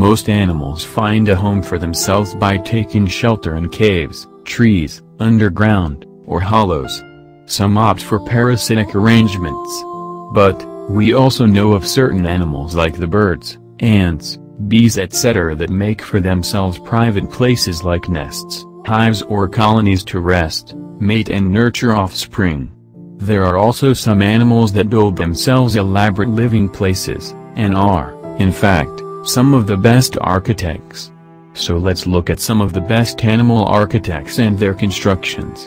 Most animals find a home for themselves by taking shelter in caves, trees, underground, or hollows. Some opt for parasitic arrangements. But, we also know of certain animals like the birds, ants, bees etc. that make for themselves private places like nests, hives or colonies to rest, mate and nurture offspring. There are also some animals that build themselves elaborate living places, and are, in fact, some of the best architects. So let's look at some of the best animal architects and their constructions.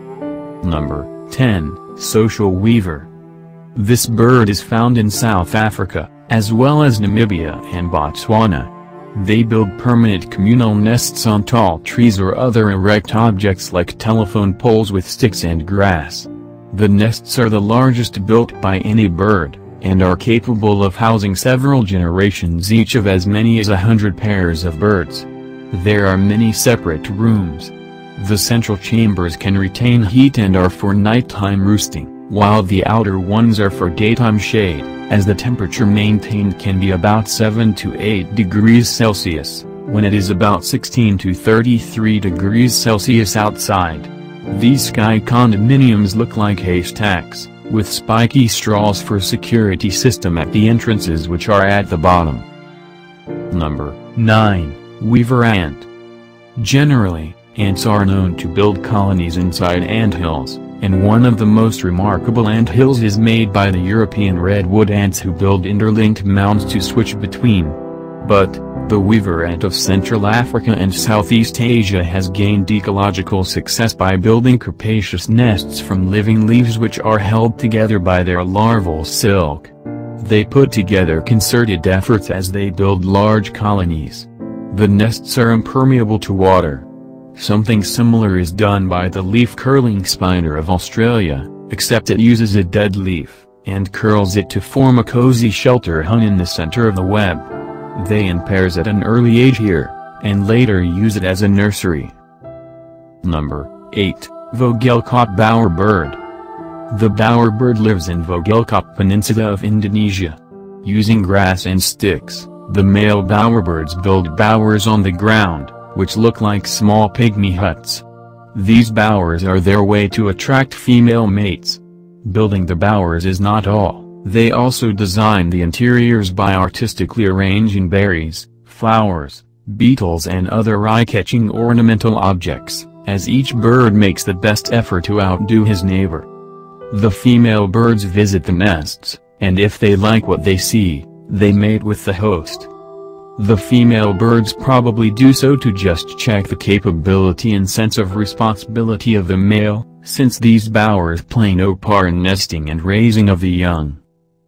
Number 10, Social Weaver. This bird is found in South Africa, as well as Namibia and Botswana. They build permanent communal nests on tall trees or other erect objects like telephone poles with sticks and grass. The nests are the largest built by any bird, and are capable of housing several generations each of as many as 100 pairs of birds. There are many separate rooms. The central chambers can retain heat and are for nighttime roosting, while the outer ones are for daytime shade, as the temperature maintained can be about 7 to 8 degrees Celsius, when it is about 16 to 33 degrees Celsius outside. These sky condominiums look like haystacks, with spiky straws for security system at the entrances which are at the bottom. Number 9, Weaver Ant. Generally, ants are known to build colonies inside anthills, and one of the most remarkable anthills is made by the European redwood ants who build interlinked mounds to switch between. But, the weaver ant of Central Africa and Southeast Asia has gained ecological success by building capacious nests from living leaves which are held together by their larval silk. They put together concerted efforts as they build large colonies. The nests are impermeable to water. Something similar is done by the leaf-curling spider of Australia, except it uses a dead leaf, and curls it to form a cozy shelter hung in the center of the web. They in pairs at an early age here, and later use it as a nursery. Number 8, Vogelkop bowerbird. The bowerbird lives in Vogelkop Peninsula of Indonesia. Using grass and sticks, the male bowerbirds build bowers on the ground, which look like small pygmy huts. These bowers are their way to attract female mates. Building the bowers is not all. They also design the interiors by artistically arranging berries, flowers, beetles and other eye-catching ornamental objects, as each bird makes the best effort to outdo his neighbor. The female birds visit the nests, and if they like what they see, they mate with the host. The female birds probably do so to just check the capability and sense of responsibility of the male, since these bowers play no part in nesting and raising of the young.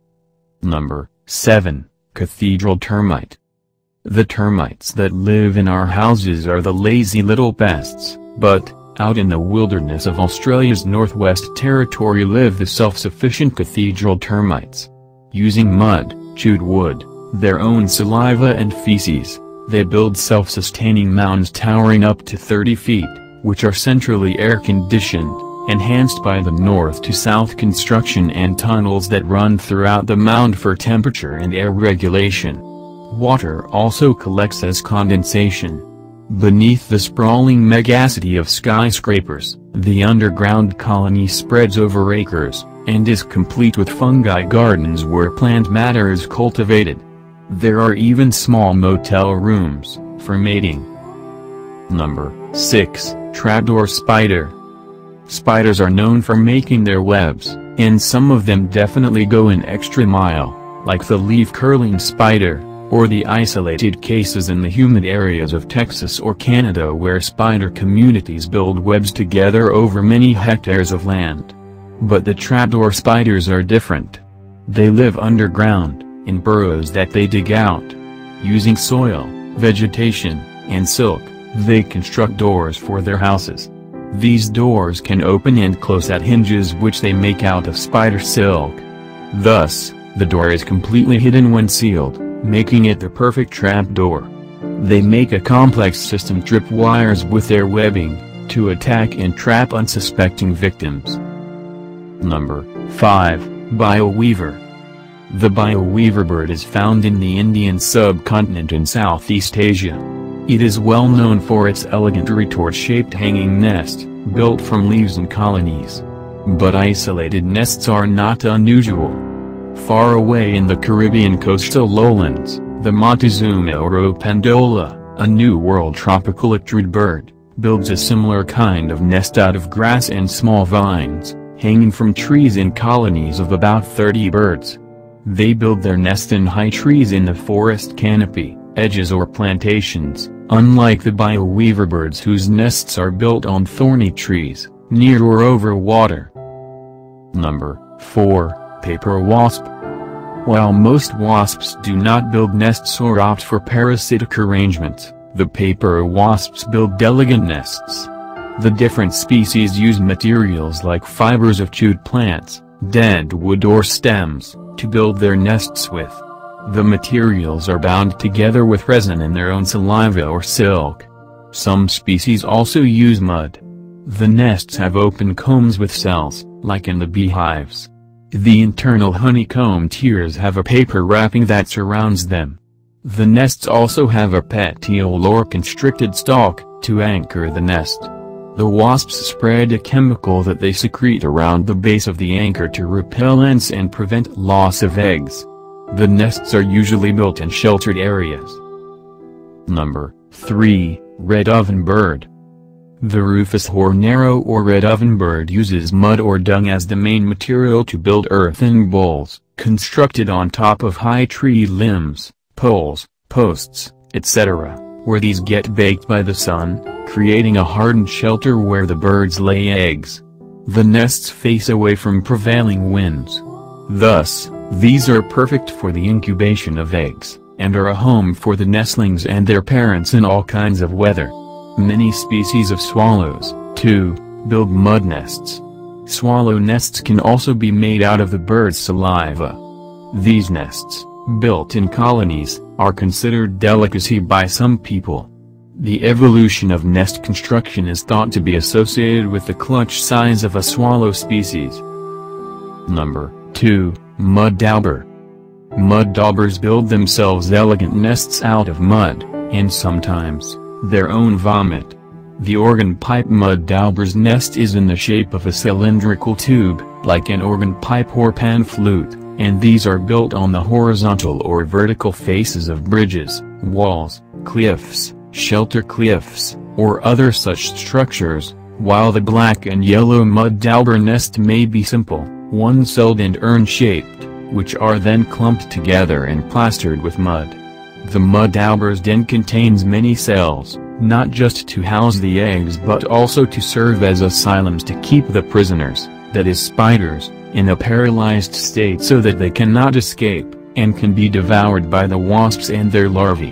Number 7, Cathedral termite. The termites that live in our houses are the lazy little pests, but, out in the wilderness of Australia's Northwest Territory live the self-sufficient cathedral termites. Using mud, chewed wood, their own saliva and feces, they build self-sustaining mounds towering up to 30 feet, which are centrally air-conditioned, enhanced by the north to south construction and tunnels that run throughout the mound for temperature and air regulation. Water also collects as condensation. Beneath the sprawling megacity of skyscrapers, the underground colony spreads over acres, and is complete with fungi gardens where plant matter is cultivated. There are even small motel rooms, for mating. Number 6, Trapdoor spider. Spiders are known for making their webs, and some of them definitely go an extra mile, like the leaf-curling spider, or the isolated cases in the humid areas of Texas or Canada where spider communities build webs together over many hectares of land. But the trapdoor spiders are different. They live underground, in burrows that they dig out. Using soil, vegetation, and silk, they construct doors for their houses. These doors can open and close at hinges which they make out of spider silk. Thus, the door is completely hidden when sealed, making it the perfect trap door. They make a complex system tripwires with their webbing, to attack and trap unsuspecting victims. Number 5, Bile weaver. The bioweaver bird is found in the Indian subcontinent in Southeast Asia. It is well known for its elegant retort-shaped hanging nest, built from leaves and colonies. But isolated nests are not unusual. Far away in the Caribbean coastal lowlands, the Montezuma oropendola, a New World tropical attrid bird, builds a similar kind of nest out of grass and small vines, hanging from trees in colonies of about 30 birds. They build their nest in high trees in the forest canopy, edges or plantations, unlike the bioweaver birds whose nests are built on thorny trees, near or over water. Number 4. Paper wasp. While most wasps do not build nests or opt for parasitic arrangements, the paper wasps build elegant nests. The different species use materials like fibers of chewed plants, dead wood or stems, to build their nests with. The materials are bound together with resin and their own saliva or silk. Some species also use mud. The nests have open combs with cells, like in the beehives. The internal honeycomb tiers have a paper wrapping that surrounds them. The nests also have a petiole or constricted stalk, to anchor the nest. The wasps spread a chemical that they secrete around the base of the anchor to repel ants and prevent loss of eggs. The nests are usually built in sheltered areas. Number 3. Red oven bird. The rufous hornero or red oven bird uses mud or dung as the main material to build earthen bowls, constructed on top of high tree limbs, poles, posts, etc., where these get baked by the sun, creating a hardened shelter where the birds lay eggs. The nests face away from prevailing winds. Thus, these are perfect for the incubation of eggs, and are a home for the nestlings and their parents in all kinds of weather. Many species of swallows, too, build mud nests. Swallow nests can also be made out of the bird's saliva. These nests, built in colonies, are considered delicacy by some people. The evolution of nest construction is thought to be associated with the clutch size of a swallow species. Number 2. Mud dauber. Mud daubers build themselves elegant nests out of mud, and sometimes, their own vomit. The organ pipe mud dauber's nest is in the shape of a cylindrical tube, like an organ pipe or pan flute, and these are built on the horizontal or vertical faces of bridges, walls, cliffs, shelter cliffs, or other such structures, while the black and yellow mud dauber nest may be simple, one-celled and urn-shaped, which are then clumped together and plastered with mud. The mud dauber's den contains many cells, not just to house the eggs but also to serve as asylums to keep the prisoners, that is spiders, in a paralyzed state so that they cannot escape, and can be devoured by the wasps and their larvae.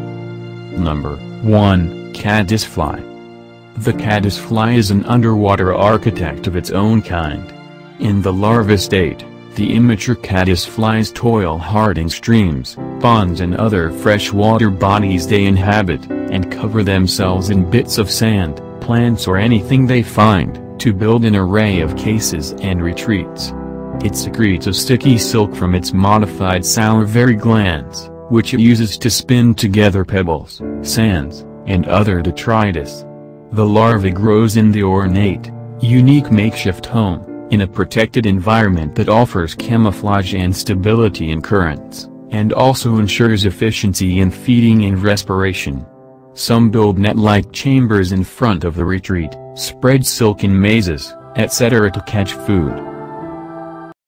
Number 1. Caddisfly. The caddisfly is an underwater architect of its own kind. In the larva state, the immature caddisflies toil hard in streams, ponds and other freshwater bodies they inhabit, and cover themselves in bits of sand, plants or anything they find, to build an array of cases and retreats. It secretes a sticky silk from its modified salivary glands, which it uses to spin together pebbles, sands, and other detritus. The larva grows in the ornate, unique makeshift home, in a protected environment that offers camouflage and stability in currents, and also ensures efficiency in feeding and respiration. Some build net-like chambers in front of the retreat, spread silken mazes, etc. to catch food.